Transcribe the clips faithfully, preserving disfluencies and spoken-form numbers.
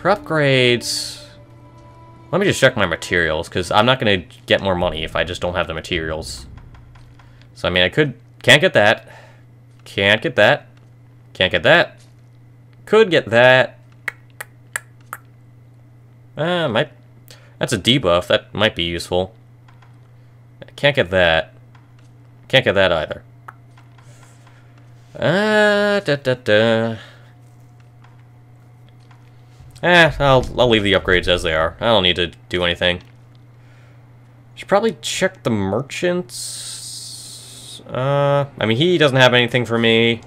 for upgrades... Let me just check my materials, because I'm not going to get more money if I just don't have the materials. So, I mean, I could... Can't get that. Can't get that. Can't get that. Could get that. Uh, might... That's a debuff. That might be useful. Can't get that. Can't get that either. Uh, da da da. Eh, I'll, I'll leave the upgrades as they are. I don't need to do anything. Should probably check the merchants. Uh, I mean, he doesn't have anything for me.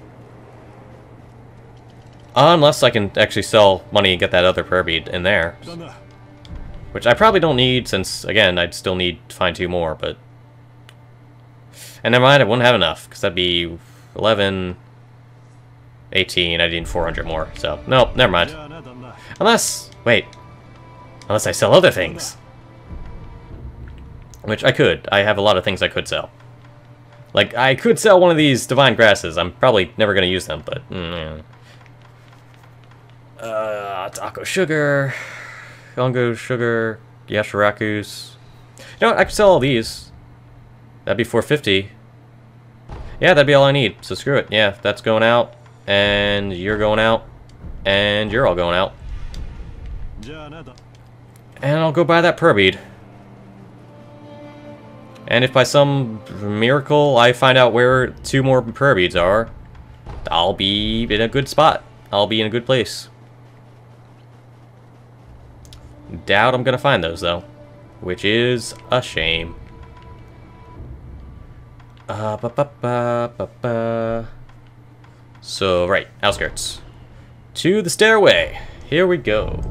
Unless I can actually sell money and get that other Purbead in there. Which I probably don't need, since, again, I'd still need to find two more, but... And never mind, I wouldn't have enough, because that'd be eleven, eighteen, I need four hundred more, so, nope, never mind. Unless, wait, unless I sell other things. Which I could, I have a lot of things I could sell. Like, I could sell one of these Divine Grasses, I'm probably never going to use them, but... Mm, uh, Taco Sugar, Gongo Sugar, Yashirakus. You know what, I could sell all these. That'd be four fifty. Yeah, that'd be all I need. So screw it. Yeah, that's going out. And you're going out. And you're all going out. And I'll go buy that Purbead. And if by some miracle I find out where two more Purbeads are, I'll be in a good spot. I'll be in a good place. Doubt I'm gonna find those, though. Which is a shame. Uh, ba -ba -ba -ba -ba. So, right, outskirts. To the stairway. Here we go.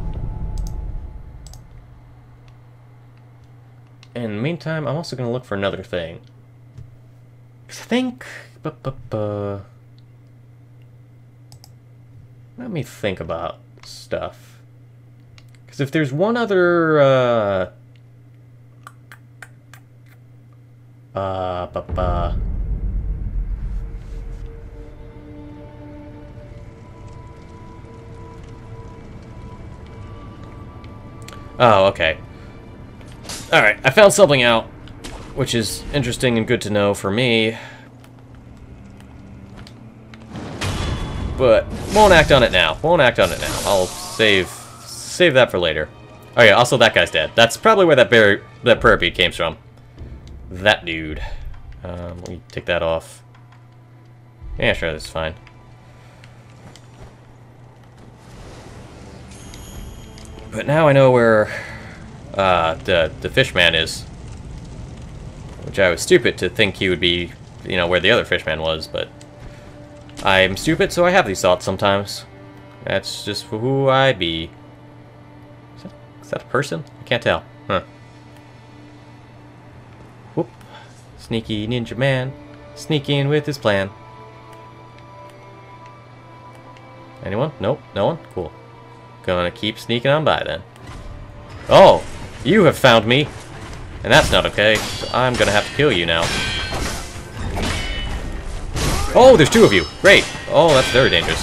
In the meantime, I'm also going to look for another thing. Because I think... Ba -ba -ba. Let me think about stuff. Because if there's one other... Uh, Uh, ba ba. Oh, okay. Alright, I found something out, which is interesting and good to know for me. But won't act on it now. Won't act on it now. I'll save save that for later. Oh yeah, also that guy's dead. That's probably where that bear that Purbead came from. That dude. Um, let me take that off. Yeah, sure, that's fine. But now I know where uh, the the fishman is. Which I was stupid to think he would be, you know, where the other fishman was, but I'm stupid, so I have these thoughts sometimes. That's just who I be. Is that, is that a person? I can't tell. Huh. Whoop. Sneaky ninja man. Sneaking with his plan. Anyone? Nope. No one? Cool. Gonna keep sneaking on by then. Oh! You have found me! And that's not okay. So I'm gonna have to kill you now. Oh, there's two of you! Great! Oh, that's very dangerous.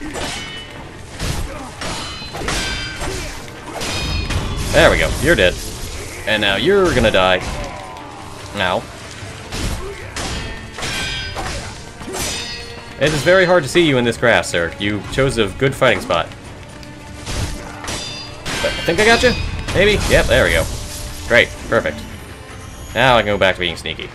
There we go. You're dead. And now you're gonna die. Now. It is very hard to see you in this grass, sir. You chose a good fighting spot. But I think I got you? Maybe? Yep, there we go. Great. Perfect. Now I can go back to being sneaky.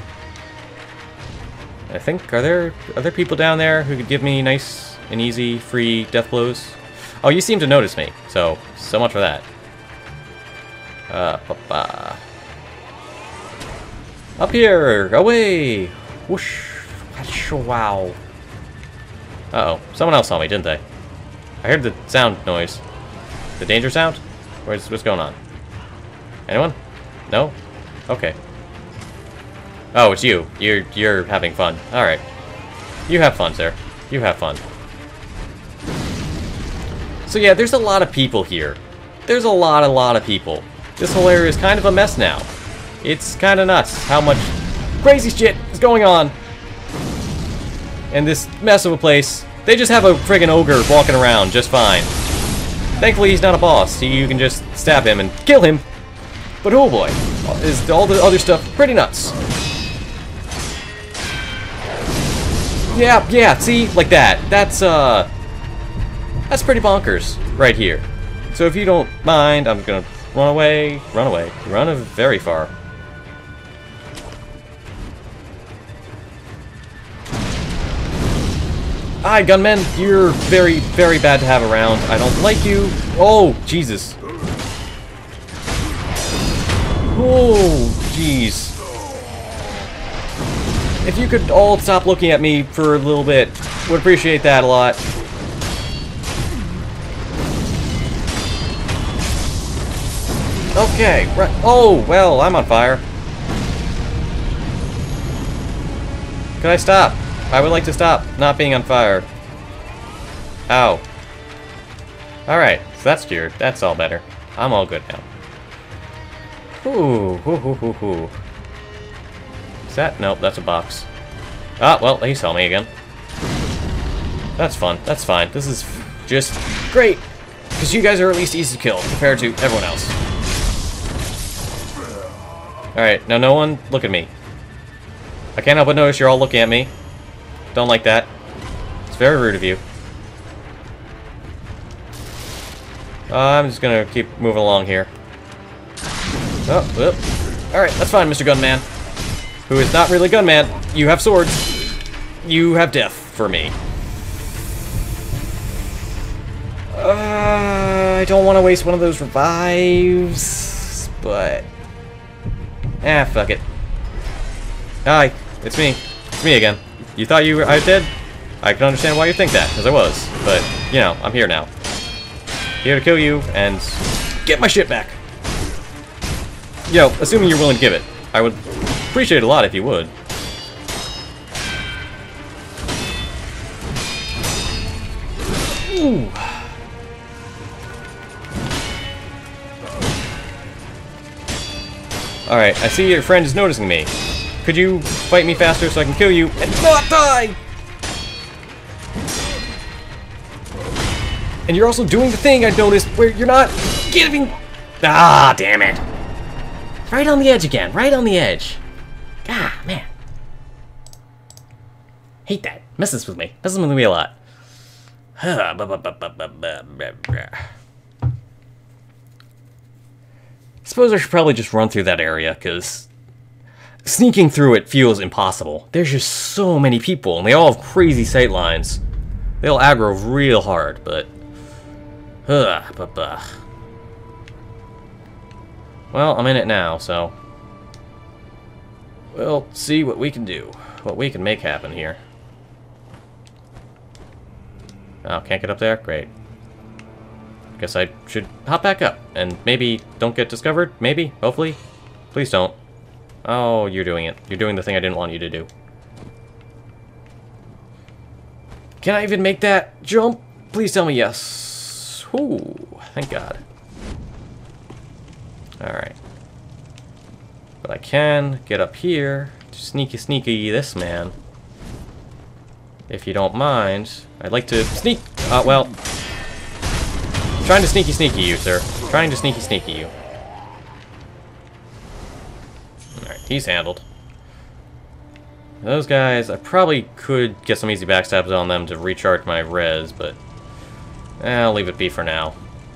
I think, are there are there people down there who could give me nice and easy, free death blows? Oh, you seem to notice me, so, so much for that. Uh, ba-ba. Up here! Away! Whoosh! Wow. Uh-oh. Someone else saw me, didn't they? I heard the sound noise. The danger sound? Where's, what's going on? Anyone? No? Okay. Oh, it's you. You're, you're having fun. Alright. You have fun, sir. You have fun. So yeah, there's a lot of people here. There's a lot, a lot of people. This whole area is kind of a mess now. It's kind of nuts how much crazy shit is going on in this mess of a place. They just have a friggin' ogre walking around just fine. Thankfully, he's not a boss, so you can just stab him and kill him. But oh boy, is all the other stuff pretty nuts. Yeah, yeah, see? Like that. That's, uh... That's pretty bonkers, right here. So if you don't mind, I'm gonna run away, run away, run very far. Hi, gunmen. You're very, very bad to have around. I don't like you. Oh, Jesus. Oh, jeez. If you could all stop looking at me for a little bit, would appreciate that a lot. Okay, right. Oh, well, I'm on fire. Can I stop? I would like to stop not being on fire. Ow. Alright, so that's cured. That's all better. I'm all good now. Ooh, hoo hoo hoo hoo. Is that? Nope, that's a box. Ah, well, he saw me again. That's fun. That's fine. This is just great. Because you guys are at least easy to kill compared to everyone else. Alright, now no one look at me. I can't help but notice you're all looking at me. Don't like that. It's very rude of you. Uh, I'm just gonna keep moving along here. Oh, whoop. Alright, that's fine, Mister Gunman. Who is not really Gunman. You have swords. You have death for me. Uh, I don't want to waste one of those revives, but... Ah, fuck it. Hi, it's me. It's me again. You thought you were I dead? I can understand why you think that, because I was. But, you know, I'm here now. Here to kill you and get my shit back. Yo, assuming you're willing to give it. I would appreciate it a lot if you would. Ooh. Alright, I see your friend is noticing me. Could you fight me faster so I can kill you and not die? And you're also doing the thing I noticed where you're not giving... Ah, damn it. Right on the edge again, right on the edge. Ah, man. Hate that. Messes with me. Messes with me a lot. Suppose I should probably just run through that area, because sneaking through it feels impossible. There's just so many people, and they all have crazy sight lines. They'll aggro real hard, but... Uh, but uh. Well, I'm in it now, so... We'll see what we can do. What we can make happen here. Oh, can't get up there? Great. Guess I should hop back up, and maybe don't get discovered? Maybe? Hopefully? Please don't. Oh, you're doing it. You're doing the thing I didn't want you to do. Can I even make that jump? Please tell me yes. Ooh, thank God. Alright. But I can get up here to sneaky sneaky this man. If you don't mind, I'd like to sneak... Uh, well... Trying to sneaky sneaky you, sir. Trying to sneaky sneaky you. Alright, he's handled. Those guys, I probably could get some easy backstabs on them to recharge my res, but... Eh, I'll leave it be for now.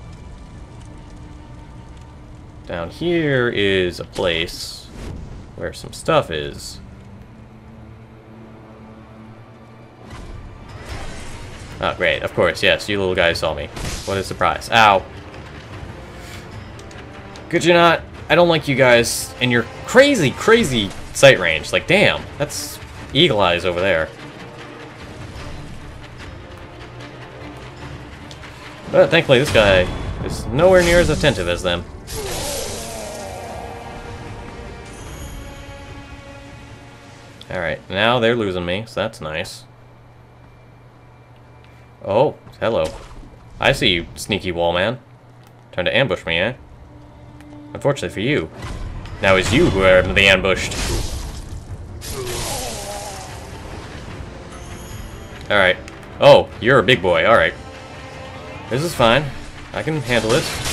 Down here is a place where some stuff is. Oh, great. Of course, yes, you little guys saw me. What a surprise. Ow. Could you not? I don't like you guys and your crazy, crazy sight range. Like, damn, that's eagle eyes over there. But thankfully, this guy is nowhere near as attentive as them. Alright, now they're losing me, so that's nice. Oh, hello. I see you, sneaky wall man. Trying to ambush me, eh? Unfortunately for you. Now it's you who are the ambushed. Alright. Oh, you're a big boy, alright. This is fine. I can handle this.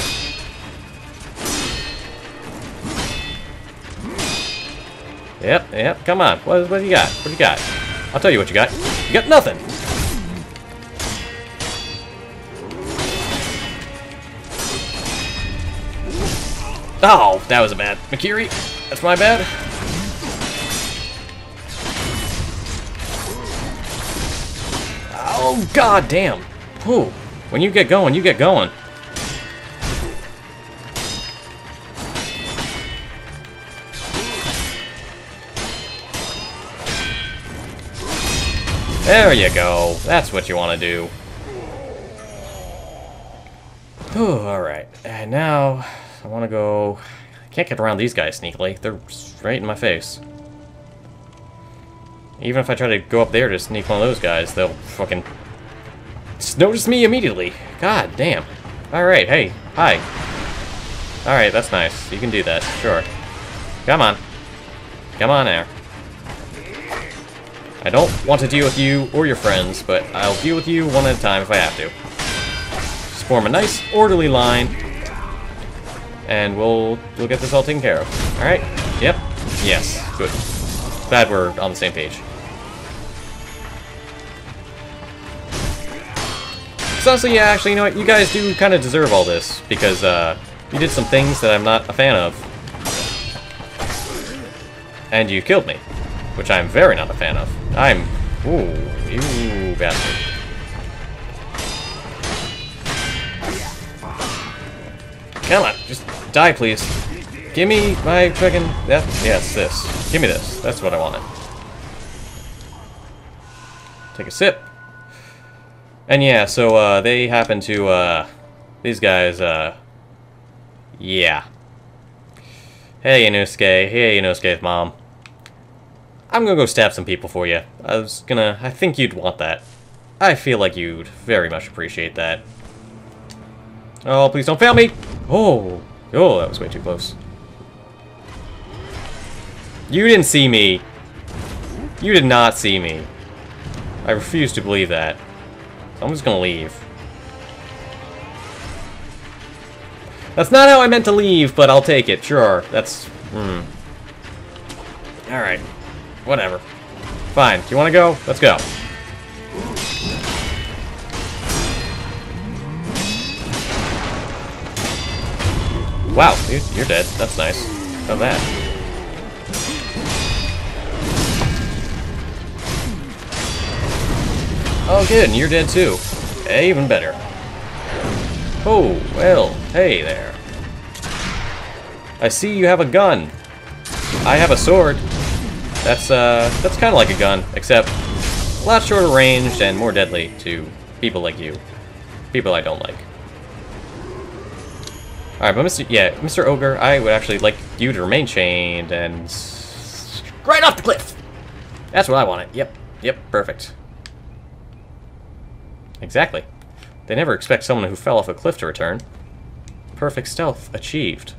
Yep, yep, come on. What, what do you got? What do you got? I'll tell you what you got. You got nothing! Oh, that was a bad. Makiri, that's my bad. Oh, god damn. Whew. When you get going, you get going. There you go. That's what you want to do. Whew, alright. And now, I want to go... I can't get around these guys sneakily. They're right in my face. Even if I try to go up there to sneak one of those guys, they'll fucking... just notice me immediately. God damn. Alright, hey. Hi. Alright, that's nice. You can do that. Sure. Come on. Come on there. I don't want to deal with you or your friends, but I'll deal with you one at a time if I have to. Just form a nice, orderly line, and we'll we'll get this all taken care of. All right? Yep. Yes. Good. Glad we're on the same page. So honestly, yeah, actually, you know what? You guys do kind of deserve all this because uh, you did some things that I'm not a fan of, and you killed me, which I'm very not a fan of. I'm... Ooh, you bastard. Come on, just die, please. Give me my fucking... That, yes, this. Give me this. That's what I wanted. Take a sip. And yeah, so, uh, they happen to, uh... These guys, uh... yeah. Hey, Inosuke. Hey, Inosuke's mom. I'm gonna go stab some people for you. I was gonna... I think you'd want that. I feel like you'd very much appreciate that. Oh, please don't fail me! Oh! Oh, that was way too close. You didn't see me. You did not see me. I refuse to believe that. So I'm just gonna leave. That's not how I meant to leave, but I'll take it. Sure. That's... Hmm. Alright. Whatever. Fine. Do you want to go? Let's go. Wow, you're dead. That's nice. How's that? Oh, good, and you're dead too. Hey, even better. Oh, well, hey there. I see you have a gun. I have a sword. That's, uh, that's kind of like a gun, except a lot shorter ranged and more deadly to people like you. People I don't like. Alright, but Mister Yeah, Mister Ogre, I would actually like you to remain chained and... right off the cliff! That's what I wanted. Yep, yep, perfect. Exactly. They never expect someone who fell off a cliff to return. Perfect stealth achieved.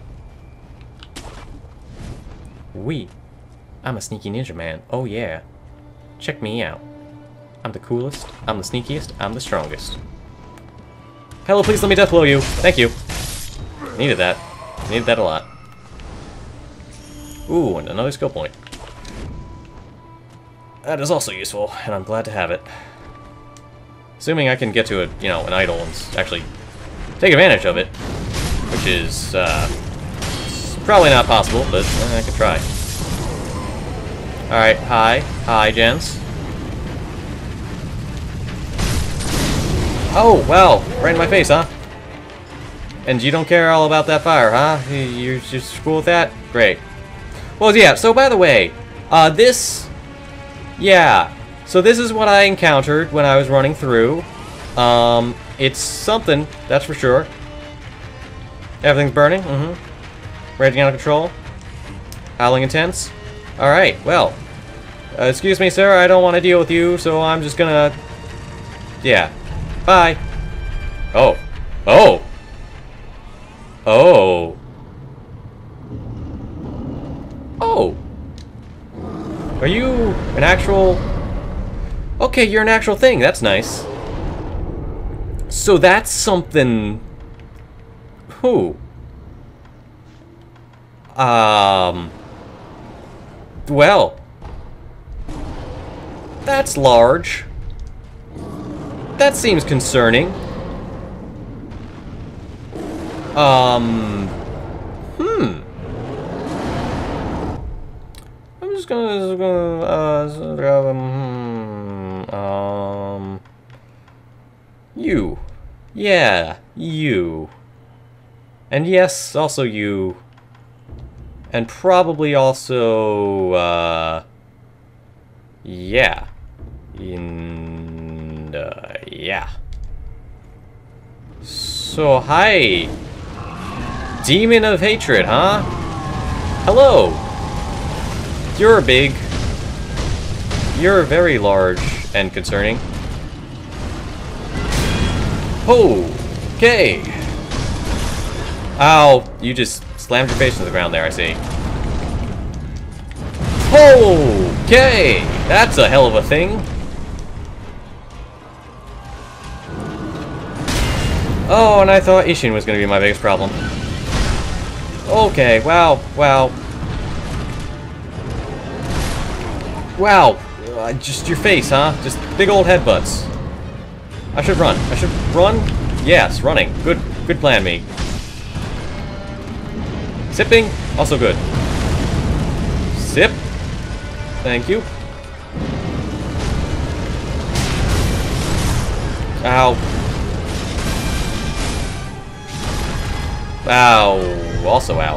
Wee. I'm a sneaky ninja man. Oh yeah. Check me out. I'm the coolest, I'm the sneakiest, I'm the strongest. Hello, please let me death blow you. Thank you. Needed that. Needed that a lot. Ooh, and another skill point. That is also useful, and I'm glad to have it. Assuming I can get to a, you know, an idol and actually take advantage of it, which is uh, probably not possible, but uh, I could try. Alright, hi. Hi, gents. Oh, well, right in my face, huh? And you don't care all about that fire, huh? You're just cool with that? Great. Well, yeah, so by the way, uh, this... Yeah, so this is what I encountered when I was running through. Um, it's something, that's for sure. Everything's burning, mm-hmm. Raging out of control. Howling intense. Alright, well. Uh, excuse me, sir, I don't want to deal with you, so I'm just gonna... Yeah. Bye. Oh. Oh! Oh. Oh. Are you an actual... Okay, you're an actual thing. That's nice. So that's something Who? Um... Well... That's large. That seems concerning. Um... Hmm... I'm just gonna... Uh, um... um you. Yeah, you. And yes, also you. And probably also, uh... yeah. And, uh, yeah. So, hi. Demon of Hatred, huh? Hello. You're big. You're very large and concerning. Okay. Ow, you just slammed your face into the ground there, I see. Okay, that's a hell of a thing. Oh, and I thought Ishin was going to be my biggest problem. Okay, wow, wow. Wow, uh, just your face, huh? Just big old headbutts. I should run. I should run? Yes, running. Good, good plan, me. Sipping, also good. Sip. Thank you. Ow. Ow. Also ow.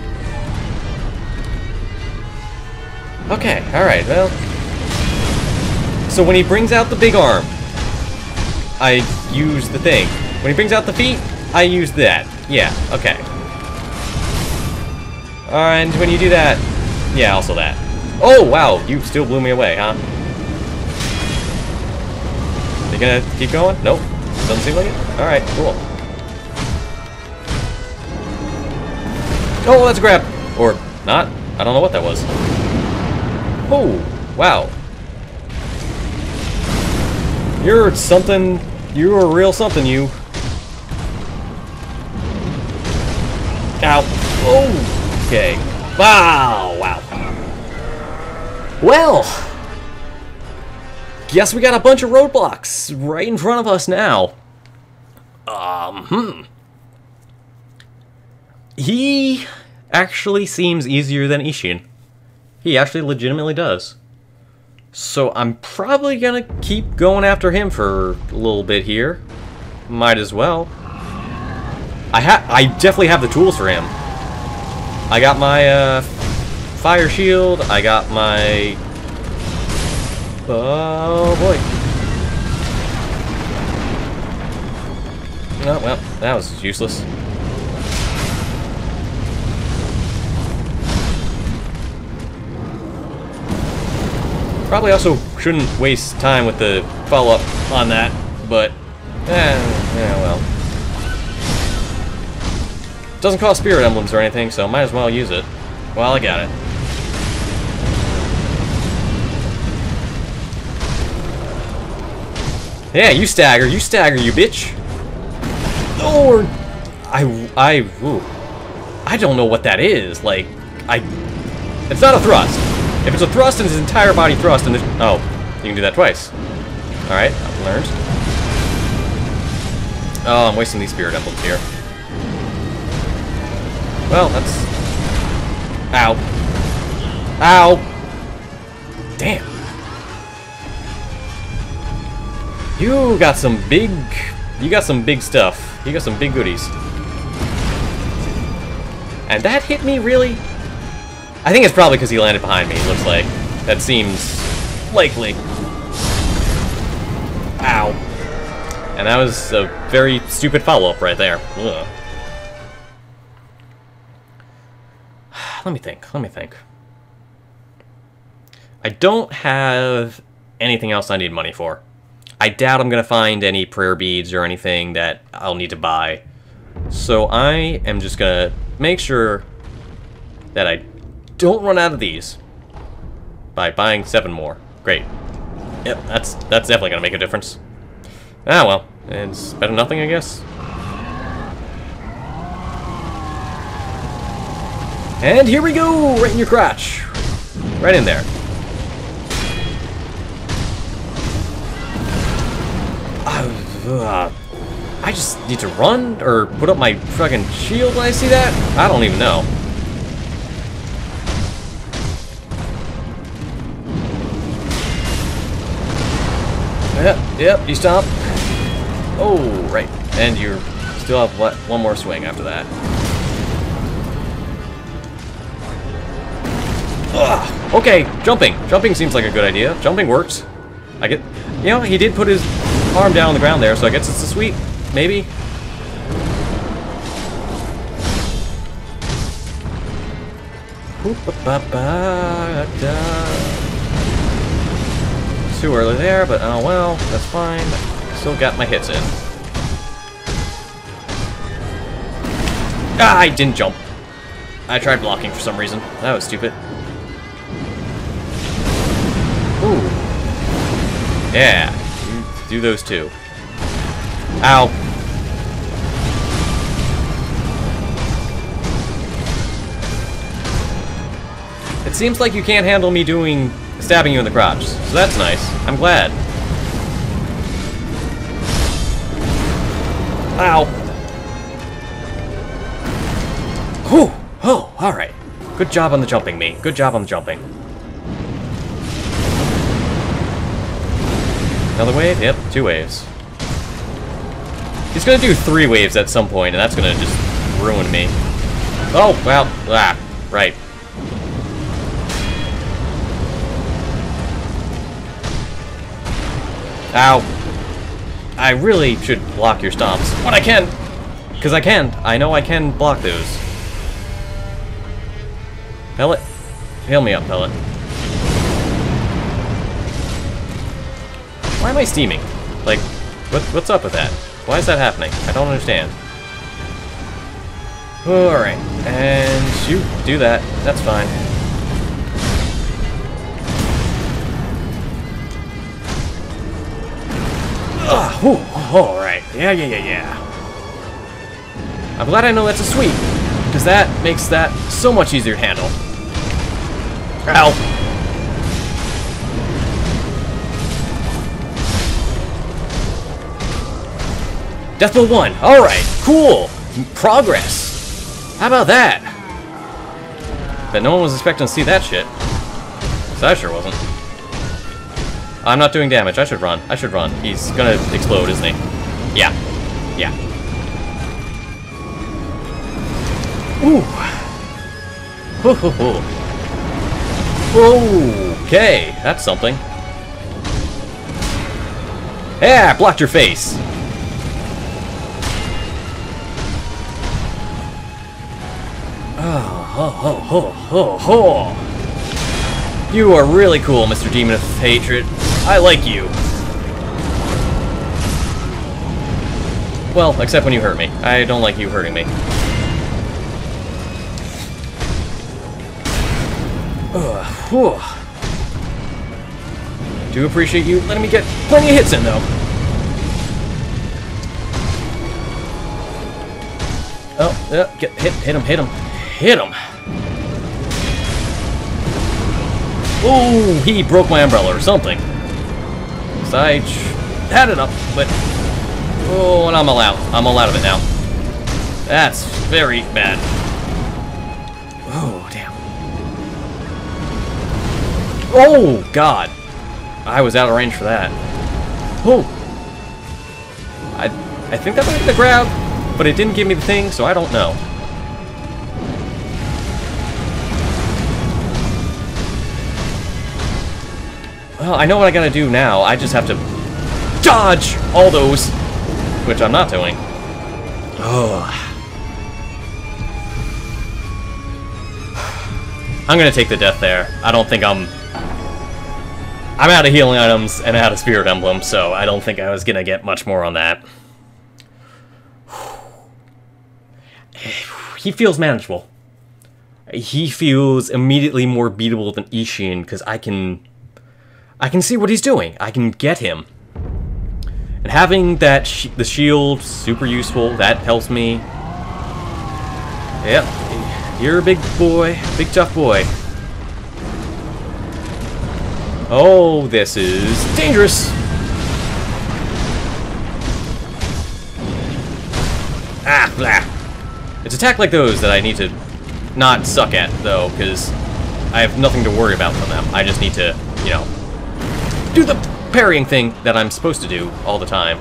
Okay, alright, well. So when he brings out the big arm, I use the thing. When he brings out the feet, I use that. Yeah, okay. And when you do that, yeah, also that. Oh, wow, you still blew me away, huh? You gonna keep going? Nope. Doesn't seem like it? Alright, cool. Oh, that's a grab! Or not. I don't know what that was. Oh, wow. You're something. You're a real something, you. Ow. Oh, okay. Wow, wow. Well, guess we got a bunch of roadblocks right in front of us now. Um, hmm. He actually seems easier than Ishin. He actually legitimately does. So I'm probably gonna keep going after him for a little bit here. Might as well. I ha I definitely have the tools for him. I got my uh, fire shield. I got my. Oh boy. Oh well, that was useless. Probably also shouldn't waste time with the follow-up on that, but eh, yeah, well. Doesn't cost spirit emblems or anything, so might as well use it while I got it. Yeah, you stagger, you stagger, you bitch. Or I, I, ooh, I don't know what that is. Like, I, it's not a thrust. If it's a thrust and his entire body thrust, and oh, you can do that twice. All right, I've learned. Oh, I'm wasting these spirit emblems here. Well, that's... Ow. Ow! Damn. You got some big... You got some big stuff. You got some big goodies. And that hit me, really? I think it's probably because he landed behind me, it looks like. That seems... likely. Ow. And that was a very stupid follow-up right there. Ugh. Let me think, let me think. I don't have anything else I need money for. I doubt I'm going to find any prayer beads or anything that I'll need to buy. So I am just going to make sure that I don't run out of these by buying seven more. Great. Yep, that's, that's definitely going to make a difference. Ah, well, it's better than nothing, I guess. And here we go! Right in your crotch. Right in there. Uh, I just need to run or put up my fucking shield when I see that? I don't even know. Yep, yep, you stomp. Oh, right. And you still have what, one more swing after that. Ugh. Okay, jumping. Jumping seems like a good idea. Jumping works. I get, you know, he did put his arm down on the ground there, so I guess it's a sweep, maybe. Too early there, but oh well, that's fine. Still got my hits in. Ah, I didn't jump. I tried blocking for some reason. That was stupid. Ooh. Yeah. Do those two. Ow. It seems like you can't handle me doing stabbing you in the crotch, so that's nice. I'm glad. Ow. Whew. Oh, alright. Good job on the jumping, me. Good job on the jumping. Another wave? Yep, two waves. He's gonna do three waves at some point, and that's gonna just ruin me. Oh, well, ah, right. Ow. I really should block your stomps. When I can! Because I can. I know I can block those. Pellet? Heal me up, Pellet. Why am I steaming? Like, what, what's up with that? Why is that happening? I don't understand. Alright, and shoot, do that. That's fine. Ugh, whew, alright. Yeah, yeah, yeah, yeah. I'm glad I know that's a sweep, because that makes that so much easier to handle. Ow. Death Blow one. Alright, cool. Progress. How about that? Bet no one was expecting to see that shit. So I sure wasn't. I'm not doing damage. I should run. I should run. He's gonna explode, isn't he? Yeah. Yeah. Ooh. Hoo hoo hoo. Okay, that's something. Yeah, blocked your face. Oh, ho, ho, ho, ho, ho. You are really cool, Mister Demon of Hatred. I like you. Well, except when you hurt me. I don't like you hurting me. Ugh, whew. Do appreciate you letting me get plenty of hits in, though. Oh, yeah, get hit, hit him, hit him, hit him. Oh, he broke my umbrella or something. So I had it up, but oh, and I'm all out. I'm all out of it now. That's very bad. Oh, damn. Oh, God. I was out of range for that. Oh. I, I think that might be the grab, but it didn't give me the thing, so I don't know. Well, I know what I gotta do now. I just have to dodge all those, which I'm not doing. Oh. I'm gonna take the death there. I don't think I'm... I'm out of healing items and out of Spirit Emblem, so I don't think I was gonna get much more on that. He feels manageable. He feels immediately more beatable than Ishin, because I can... I can see what he's doing. I can get him. And having that sh the shield super useful. That helps me. Yep. You're a big boy. Big tough boy. Oh, this is dangerous. Ah, blah. It's attack like those that I need to not suck at, though, because I have nothing to worry about from them. I just need to, you know, do the parrying thing that I'm supposed to do all the time.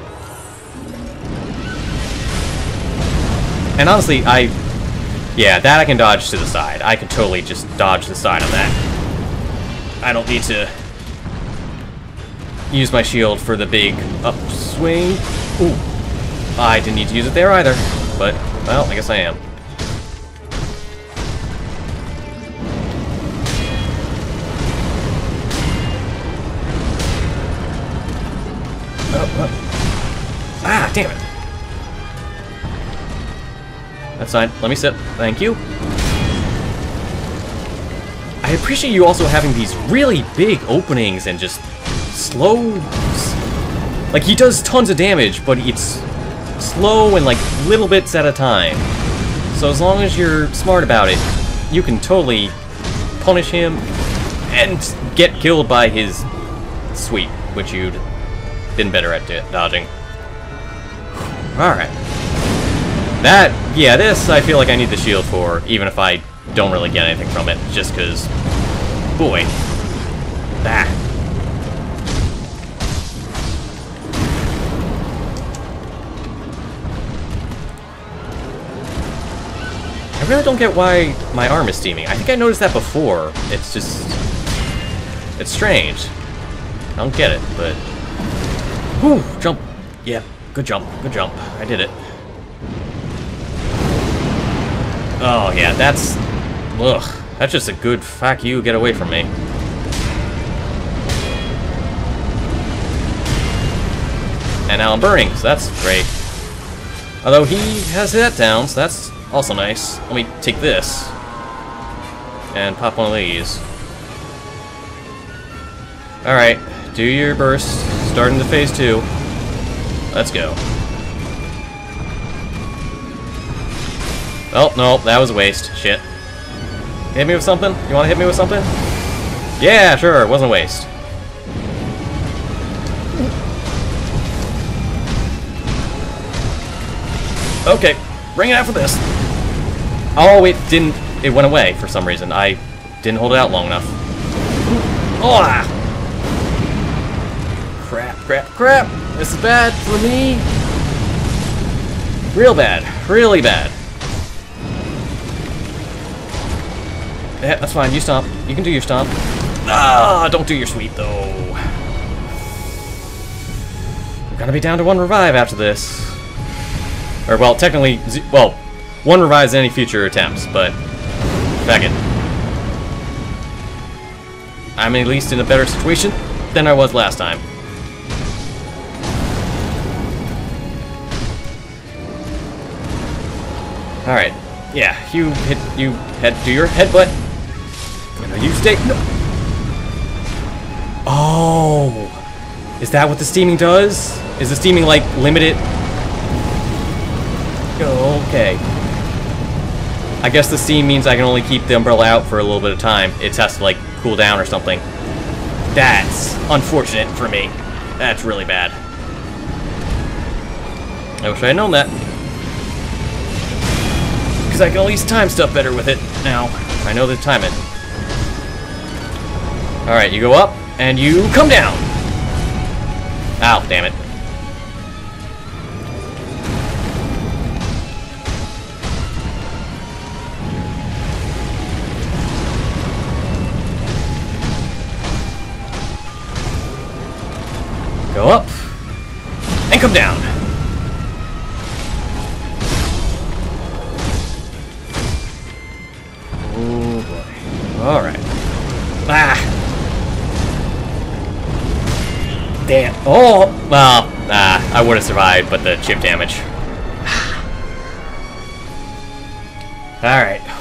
And honestly, I... yeah, that I can dodge to the side. I can totally just dodge the side on that. I don't need to use my shield for the big upswing. Ooh. I didn't need to use it there either. But, well, I guess I am. Oh, oh. Ah, damn it. That's fine. Let me sit. Thank you. I appreciate you also having these really big openings and just slow... like, he does tons of damage, but it's slow and, like, little bits at a time. So as long as you're smart about it, you can totally punish him and get killed by his sweep, which you'd been better at dodging. Alright. That, yeah, this I feel like I need the shield for, even if I don't really get anything from it, just because, boy, that. I really don't get why my arm is steaming. I think I noticed that before. It's just, it's strange. I don't get it, but, whew, jump. Yeah, good jump, good jump. I did it. Oh, yeah, that's... ugh. That's just a good fuck you, get away from me. And now I'm burning, so that's great. Although he has that down, so that's also nice. Let me take this. And pop one of these. Alright, do your burst. Start into phase two. Let's go. Oh, no, that was a waste. Shit. Hit me with something? You want to hit me with something? Yeah, sure, it wasn't a waste. Okay, bring it out for this. Oh, it didn't... it went away for some reason. I didn't hold it out long enough. Oh, ah. Crap, crap, crap. This is bad for me. Real bad. Really bad. Yeah, that's fine. You stomp. You can do your stomp. Ah, don't do your sweep, though. We're gonna be down to one revive after this. Or, well, technically, well, one revives any future attempts, but back it. I'm at least in a better situation than I was last time. Alright. Yeah, you hit, you head, do your headbutt. You stay, no. Oh! Is that what the steaming does? Is the steaming, like, limited? Okay. I guess the steam means I can only keep the umbrella out for a little bit of time. It has to, like, cool down or something. That's unfortunate for me. That's really bad. I wish I had known that. Because I can at least time stuff better with it now. I know the time it. Alright, you go up, and you come down! Ow, damn it. Go up, and come down. Oh boy. Alright. Ah! Damn. Oh! Well, ah, I would have survived, but the chip damage. Alright.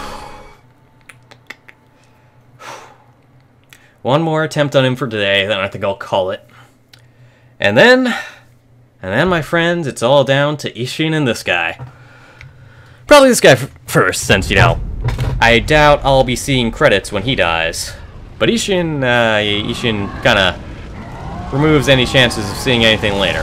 One more attempt on him for today, then I think I'll call it. And then, and then, my friends, it's all down to Ishin and this guy. Probably this guy f first, since, you know, I doubt I'll be seeing credits when he dies. But Ishin, uh, Ishin kinda removes any chances of seeing anything later.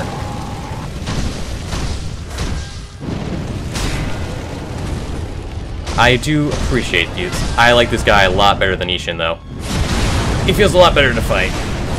I do appreciate you. I like this guy a lot better than Ishin, though. He feels a lot better to fight.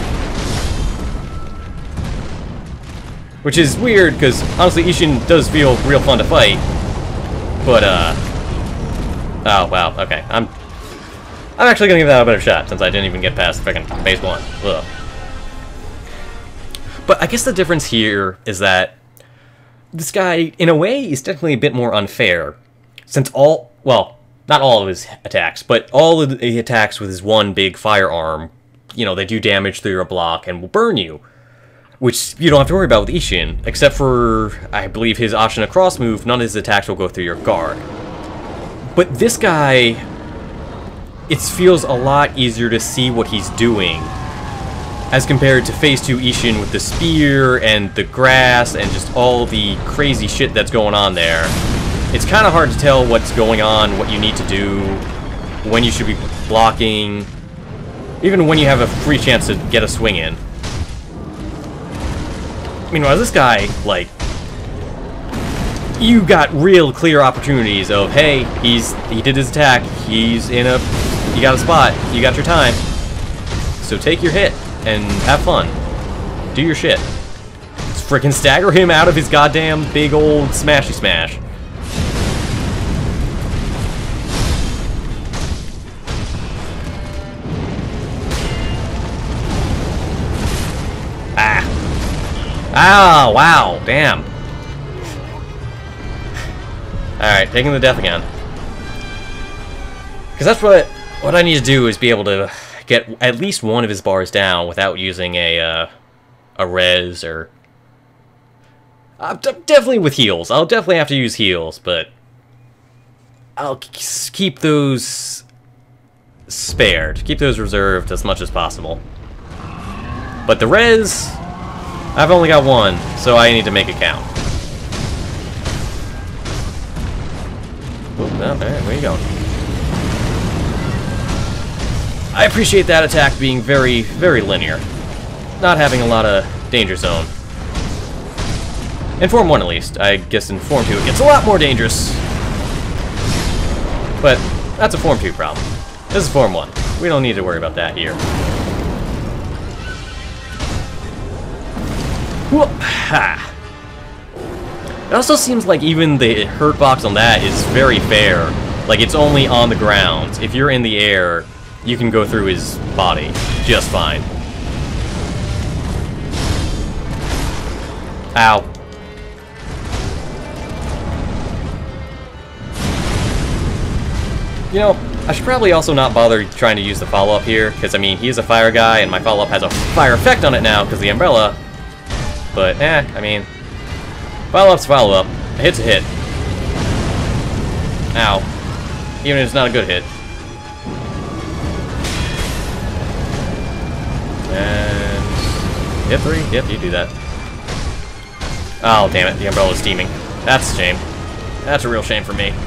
Which is weird, because honestly, Ishin does feel real fun to fight. But, uh... oh, wow, okay. I'm I'm actually gonna give that a better shot, since I didn't even get past frickin' phase one. Ugh. But I guess the difference here is that this guy, in a way, is definitely a bit more unfair. Since all, well, not all of his attacks, but all of the attacks with his one big firearm, you know, they do damage through your block and will burn you. Which you don't have to worry about with Ishin, except for, I believe, his Ashina Cross move, none of his attacks will go through your guard. But this guy, it feels a lot easier to see what he's doing, as compared to phase two Ishin with the spear and the grass and just all the crazy shit that's going on there. It's kind of hard to tell what's going on, what you need to do, when you should be blocking, even when you have a free chance to get a swing in. Meanwhile, this guy, like, you got real clear opportunities of, hey, he's he did his attack, he's in a, you got a spot, you got your time, so take your hit and have fun, do your shit. Let's frickin' stagger him out of his goddamn big old smashy smash. Ah, wow, damn. Alright, taking the death again. Because that's what what I need to do, is be able to get at least one of his bars down without using a, uh, a res or... Uh, definitely with heals. I'll definitely have to use heals, but... I'll keep those spared. Keep those reserved as much as possible. But the res... I've only got one, so I need to make it count. Oh, no, alright, where you going? I appreciate that attack being very, very linear. Not having a lot of danger zone. In Form one, at least. I guess in Form two it gets a lot more dangerous. But that's a Form two problem. This is Form one. We don't need to worry about that here. Whoop! Ha! It also seems like even the hurt box on that is very fair. Like, it's only on the ground. If you're in the air, you can go through his body just fine. Ow. You know, I should probably also not bother trying to use the follow-up here, because, I mean, he is a fire guy, and my follow-up has a fire effect on it now, because the umbrella... But, eh, I mean, follow-up's follow-up. A hit's a hit. Ow. Even if it's not a good hit. And... hit three? Yep, you do that. Oh, damn it, the umbrella's steaming. That's a shame. That's a real shame for me.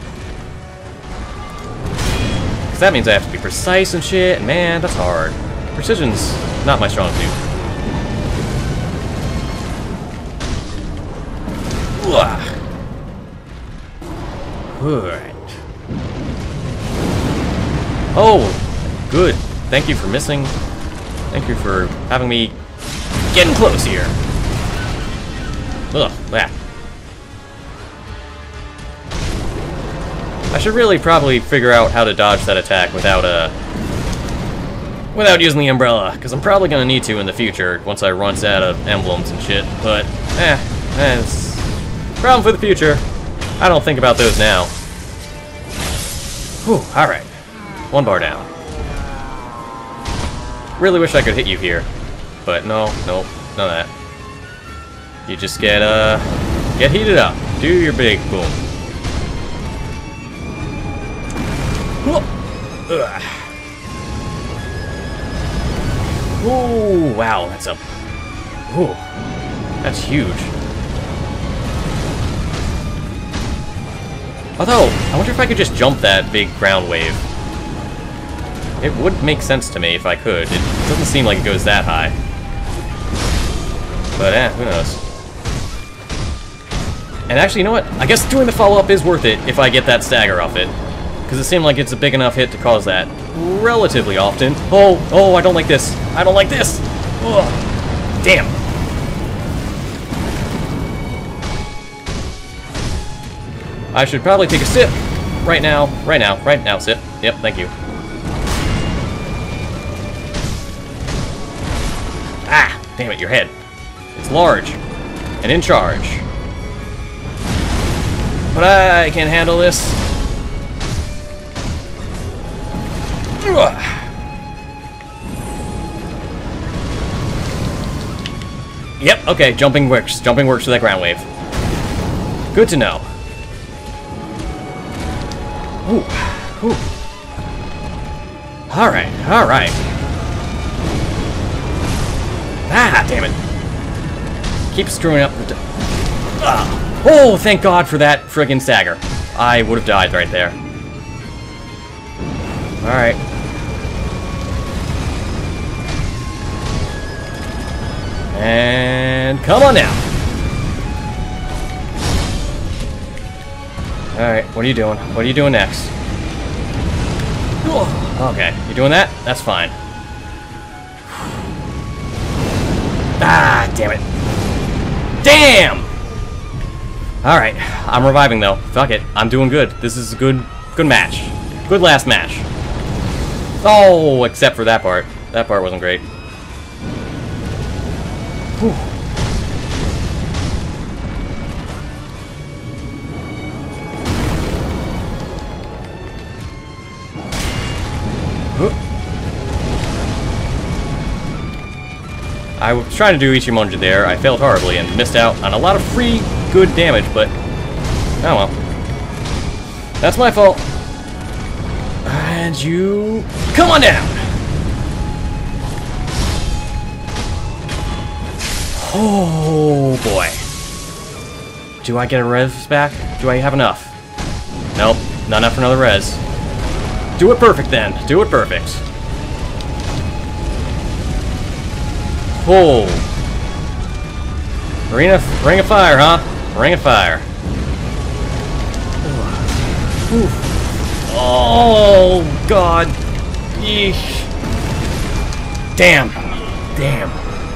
Because that means I have to be precise and shit, and man, that's hard. Precision's not my strong suit. Alright. Oh, good. Thank you for missing. Thank you for having me getting close here. Ugh, yeah. I should really probably figure out how to dodge that attack without uh without using the umbrella, because I'm probably gonna need to in the future once I run out of emblems and shit. But eh, eh it's problem for the future. I don't think about those now. Whew, alright. One bar down. Really wish I could hit you here. But no, nope, none of that. You just get, uh, get heated up. Do your big boom. Ugh. Ooh, wow, that's a... Ooh, that's huge. Although, I wonder if I could just jump that big ground wave. It would make sense to me if I could. It doesn't seem like it goes that high. But eh, who knows. And actually, you know what? I guess doing the follow-up is worth it if I get that stagger off it. Because it seemed like it's a big enough hit to cause that relatively often. Oh, oh, I don't like this. I don't like this. Ugh. Damn. I should probably take a sip. Right now. Right now. Right now, sip. Yep, thank you. Ah! Damn it, your head. It's large. And in charge. But I can't handle this. Ugh. Yep, okay, jumping works. Jumping works for that ground wave. Good to know. Ooh, ooh. Alright, alright. Ah, damn it. Keep screwing up the... Ah. Oh, thank God for that friggin' stagger. I would have died right there. Alright. And come on now. Alright, what are you doing? What are you doing next? Okay, you doing that? That's fine. Ah, damn it. Damn! Alright, I'm reviving though. Fuck it. I'm doing good. This is a good good match. Good last match. Oh, except for that part. That part wasn't great. Whew. I was trying to do Ichimonji there. I failed horribly and missed out on a lot of free good damage, but oh well. That's my fault. And you come on down. Oh boy. Do I get a res back? Do I have enough? Nope, not enough for another res. Do it perfect then. Do it perfect. Oh. Ring of, ring of fire, huh? Ring of fire. Ooh. Oh, God. Yeesh. Damn. Damn.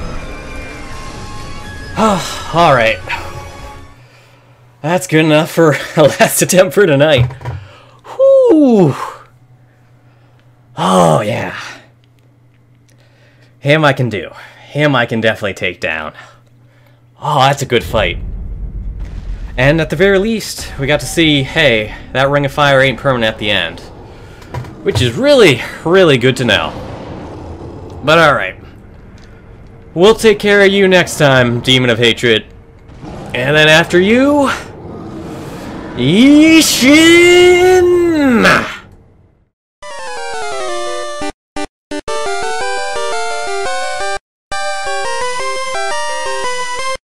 Oh, alright. That's good enough for a last attempt for tonight. Whew. Oh, yeah. Him I can do. Him I can definitely take down. Oh, that's a good fight. And at the very least, we got to see, hey, that Ring of Fire ain't permanent at the end. Which is really, really good to know. But alright. We'll take care of you next time, Demon of Hatred. And then after you... Ishin!